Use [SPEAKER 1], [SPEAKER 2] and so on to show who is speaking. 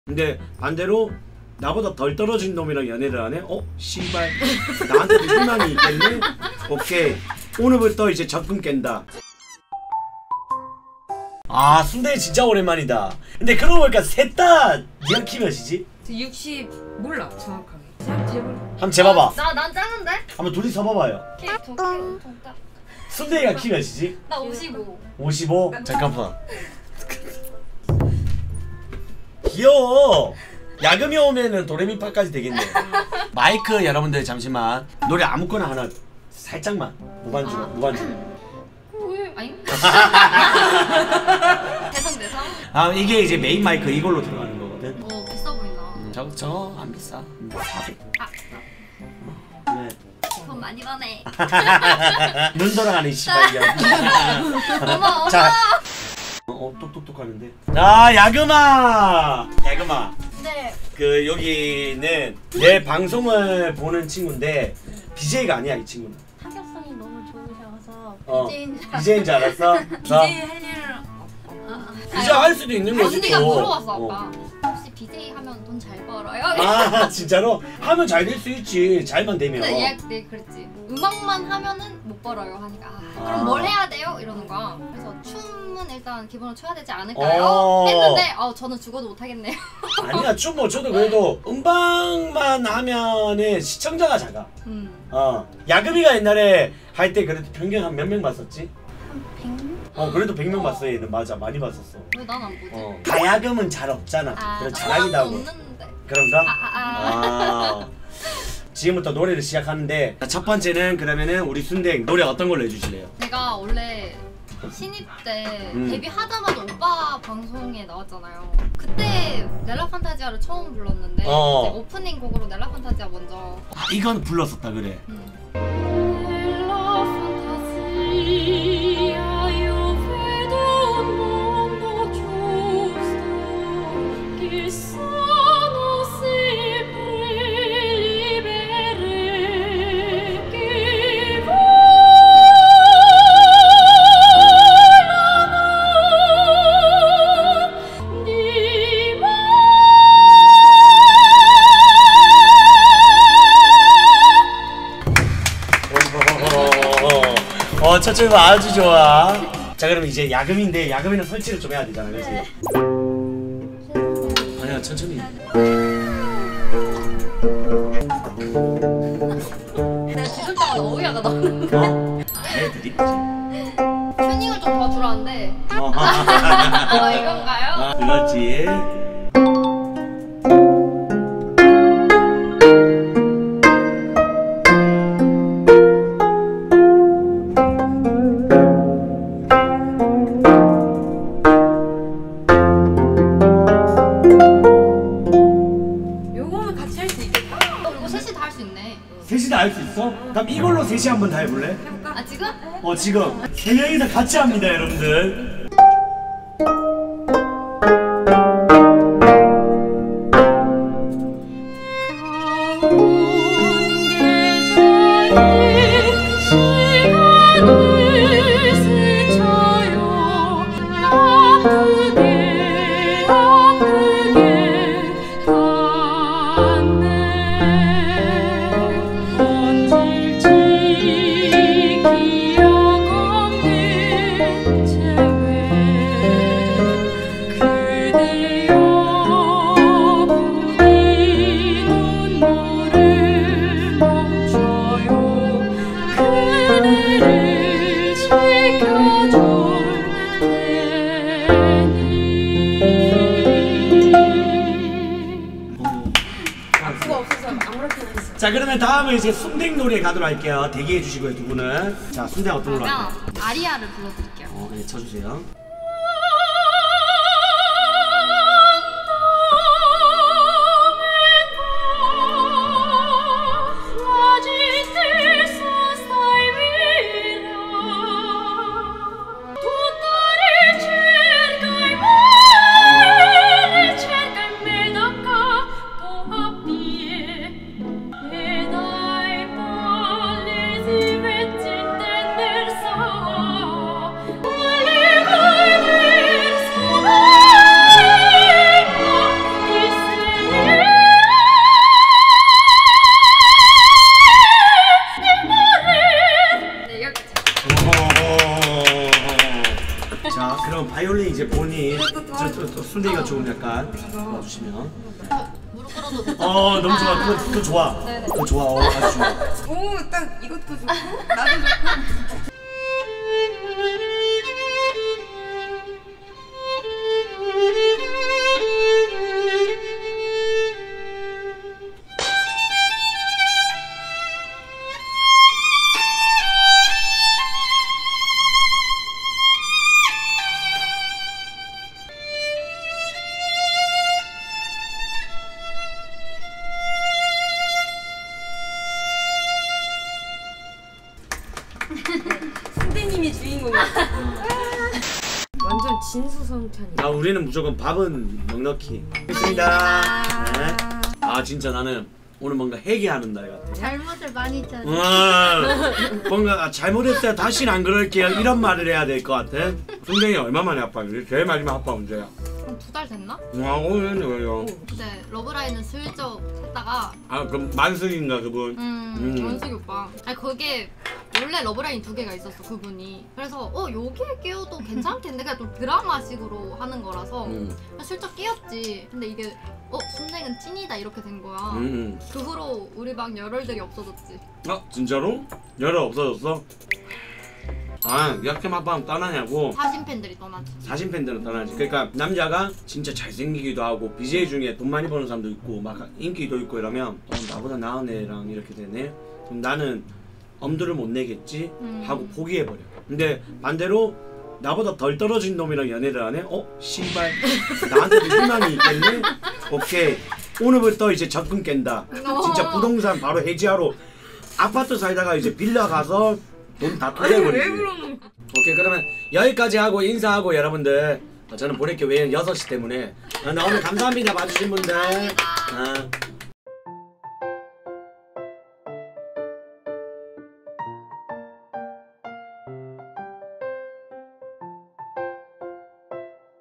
[SPEAKER 1] 근데 반대로 나보다 덜 떨어진 놈이랑 연애를 하네? 씨발 나한테도 희망이 있겠네? 오케이 오늘부터 이제 적금 깬다. 아 순대 진짜 오랜만이다. 근데 그러고 보니까 셋 다 니가 키 몇이지?
[SPEAKER 2] 60 몰라 정확하게.
[SPEAKER 1] 한번 재봐봐.
[SPEAKER 3] 난 작은데?
[SPEAKER 1] 한번 둘이 서봐봐요.
[SPEAKER 3] 키 엄청 작.
[SPEAKER 1] 순대가 키 몇이지?
[SPEAKER 3] 나 55.
[SPEAKER 1] 55? 잠깐만. 귀여워. 야금이 오면은 도레미파까지 되겠네. 마이크 여러분들 잠시만 노래 아무거나 하나 살짝만 무반주 무반주.
[SPEAKER 3] 왜? 아니? 대성.
[SPEAKER 1] 아 이게 이제 메인 마이크 이걸로 들어가는 거거든.
[SPEAKER 3] 비싸 보인다.
[SPEAKER 1] 저거 안 비싸. 400. 네.
[SPEAKER 3] 돈 많이 버네.
[SPEAKER 1] 눈 돌아가는 씨발이야.
[SPEAKER 3] 어머.
[SPEAKER 1] 자, 똑똑똑 하는데. 자, 야금아.
[SPEAKER 3] 네.
[SPEAKER 1] 그 여기는 내 방송을 보는 친구인데 BJ가 아니야 이 친구는.
[SPEAKER 3] 타격성이 너무 좋으셔서
[SPEAKER 1] BJ인 줄 알았어?
[SPEAKER 2] BJ 할 일을
[SPEAKER 1] BJ 할 수도 있는 거지.
[SPEAKER 3] 언니가 물어봤어 아까. 혹시 BJ 하면 돈 잘 벌어요?
[SPEAKER 1] 아 진짜로? 하면 잘 될 수 있지. 잘만 되면.
[SPEAKER 3] 근데 얘 그랬지. 음악만 하면은 못 벌어요 하니까 그럼 뭘 해야 돼요? 이러는 거야. 그래서 춤은 일단 기본으로 춰야 되지 않을까요? 했는데 저는 죽어도 못 하겠네요.
[SPEAKER 1] 아니야 춤 못 춰도 그래도 음방만 하면은 시청자가 작아. 야금이가 옛날에 할 때 그래도 평균 한 몇 명 봤었지?
[SPEAKER 3] 한 100명?
[SPEAKER 1] 그래도 100명 봤어 얘는. 맞아 많이 봤었어.
[SPEAKER 3] 왜 난 안 보지?
[SPEAKER 1] 가야금은 잘 없잖아. 그래서 잘하기도 하고.
[SPEAKER 3] 없는데.
[SPEAKER 1] 그런가? 지금부터 노래를 시작하는데 첫 번째는 그러면은 우리 순댕 노래 어떤 걸로 해주실래요?
[SPEAKER 3] 제가 원래 신입 때 데뷔하자마자 오빠 방송에 나왔잖아요. 그때 넬라 판타지아를 처음 불렀는데 이제 오프닝 곡으로 넬라 판타지아 먼저.
[SPEAKER 1] 이건 불렀었다 그래.
[SPEAKER 3] 넬라 판타지아
[SPEAKER 1] 첫째 아주 좋아. 자 그럼 이제 야금인데 야금이는 설치를 좀 해야 되잖아 그치? 네. 아니야 천천히.
[SPEAKER 3] 내가 지금 때마다 오해가 나오는데
[SPEAKER 1] 애들이
[SPEAKER 3] 튜닝을 좀 도와주라는데 이건가요?
[SPEAKER 1] 그렇지. 셋이 다 할 수 있어? 그럼 이걸로 셋이 한번 다 해볼래?
[SPEAKER 3] 아 지금?
[SPEAKER 1] 지금 세 명이서 같이 합니다 여러분들. 자 그러면 다음은 이제 순댕 노래 가도록 할게요. 대기해 주시고요 두 분은. 자 순댕 어떤 걸로 할까요?
[SPEAKER 3] 아리아를 불러드릴게요.
[SPEAKER 1] 네 쳐주세요.
[SPEAKER 3] Alleluia.
[SPEAKER 1] 도와주시면.
[SPEAKER 3] 무릎 꿇어도 되죠?
[SPEAKER 1] 너무 좋아. 그거 좋아.
[SPEAKER 3] 네네.
[SPEAKER 1] 그거 좋아. 아주 좋아.
[SPEAKER 2] 오, 딱 이것도 좋고 나도 좋고. 선생님이 주인공이야. 완전 진수성찬이야.
[SPEAKER 1] 우리는 무조건 밥은 넉넉히. 됐습니다. 네. 진짜 나는 오늘 뭔가 회개하는 날 같아.
[SPEAKER 3] 잘못을 많이 했잖아.
[SPEAKER 1] 뭔가 잘못했어요. 다시는 안 그럴게요. 이런 말을 해야 될 것 같아. 순정이 얼마 만에 합방이지? 제일 마지막 합방 언제야?
[SPEAKER 3] 한 2달 됐나?
[SPEAKER 1] 오늘은 왜요?
[SPEAKER 3] 근데 러브라인은 슬쩍 했다가
[SPEAKER 1] 그럼 만승인가 그분?
[SPEAKER 3] 원숙이 오빠. 아니 그게 원래 러브라인 2개가 있었어 그분이. 그래서 여기에 끼워도 괜찮겠네. 그냥 좀 드라마식으로 하는 거라서 슬쩍 끼웠지. 근데 이게 순댕은 찐이다 이렇게 된 거야. 그 후로 우리 방 열혈들이 없어졌지.
[SPEAKER 1] 진짜로? 열혈 없어졌어? 약hem 합방 떠나냐고?
[SPEAKER 3] 사신 팬들이 떠나지.
[SPEAKER 1] 사신 팬들은 떠나지. 그러니까 남자가 진짜 잘생기기도 하고 BJ 중에 돈 많이 버는 사람도 있고 막 인기도 있고 이러면 나보다 나은 애랑 이렇게 되네? 그럼 나는 엄두를 못 내겠지? 하고 포기해버려. 근데 반대로 나보다 덜 떨어진 놈이랑 연애를 하네? 씨발 나한테도 희망이 있겠네? 오케이 오늘부터 이제 적금 깬다. 진짜 부동산 바로 해지하러 아파트 살다가 이제 빌라 가서 돈 다 투자해버리지.
[SPEAKER 2] 왜 그러는 거야?
[SPEAKER 1] 오케이 그러면 여기까지 하고 인사하고 여러분들 저는 보낼게요. 왜냐면 6시 때문에. 오늘 감사합니다 봐주신 분들.